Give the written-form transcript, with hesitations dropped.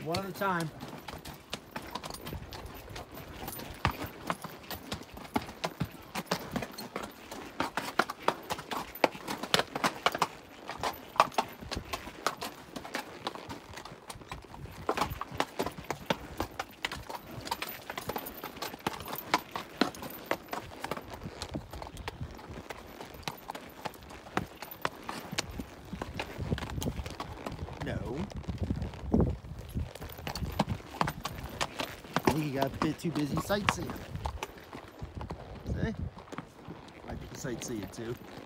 one at a time. No. I think he got a bit too busy sightseeing. See? I like to sightsee too.